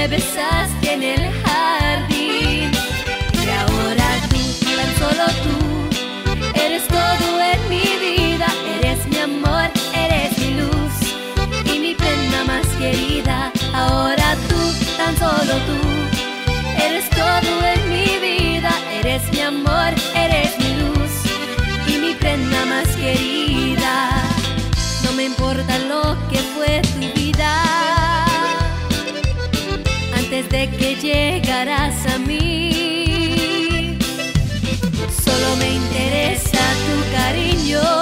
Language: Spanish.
besaste en el jardín. Y ahora tú, tan solo tú, eres todo en mi vida. Eres mi amor, eres mi luz y mi prenda más querida. Ahora tú, tan solo tú, eres todo en mi vida. Eres mi amor, eres mi luz y mi prenda más querida. No me importa lo que fue tu vida antes de que llegaras a mí. Solo me interesa tu cariño.